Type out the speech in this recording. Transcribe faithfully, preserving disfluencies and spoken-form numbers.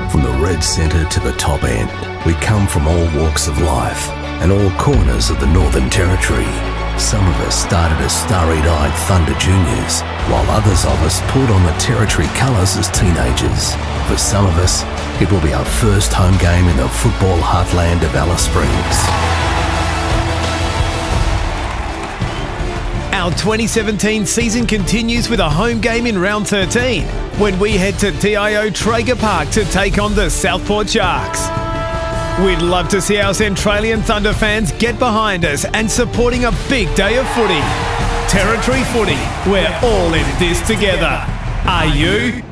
From the red centre to the top end, we come from all walks of life and all corners of the Northern Territory. Some of us started as starry-eyed Thunder Juniors, while others of us pulled on the Territory colours as teenagers. For some of us, it will be our first home game in the football heartland of Alice Springs. Our twenty seventeen season continues with a home game in round thirteen, when we head to T I O Traeger Park to take on the Southport Sharks. We'd love to see our Centralian Thunder fans get behind us and supporting a big day of footy. Territory footy, we're all in this together. Are you?